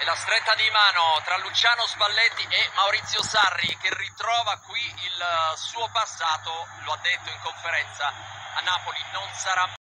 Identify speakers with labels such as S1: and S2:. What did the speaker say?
S1: la stretta di mano tra Luciano Spalletti e Maurizio Sarri, che ritrova qui il suo passato. Lo ha detto in conferenza: a Napoli non sarà